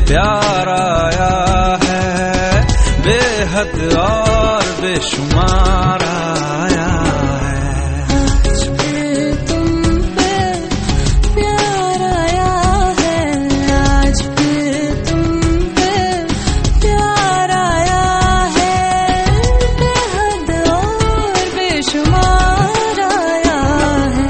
प्यार आया है, बेहद और बेशुमार आया है। आज फिर तुम पे प्यार आया है, आज फिर तुम पे प्यार आया है, बेहद और बेशुमार आया है।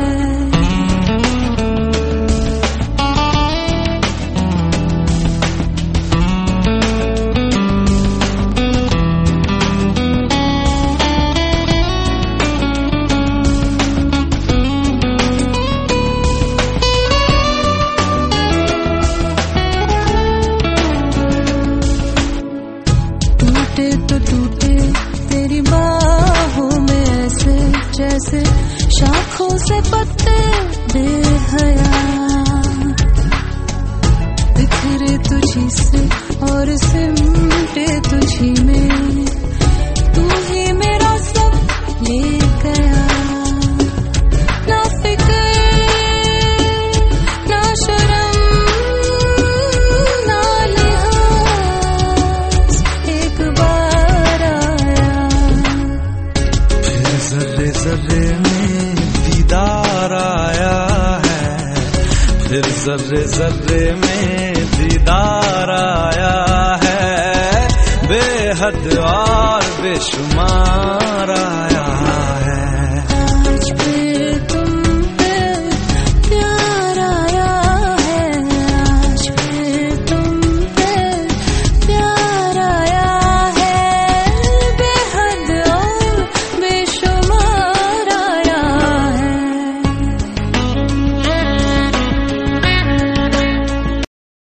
टूटे तो टूटे तेरी बाहों में ऐसे जैसे शाखों से पत्ते बेहया, बिखरे तुझी से और सिमटे तुझी में, तू ही मेरा सब ले गया। ना फिक्र ना शर्म ना लिहाज, एक बार आया। फिर जर्रे जर्रे में दीदार आया है, फिर जर्रे जर्रे में दीदार आया है, बेहद और बेशुमार आया।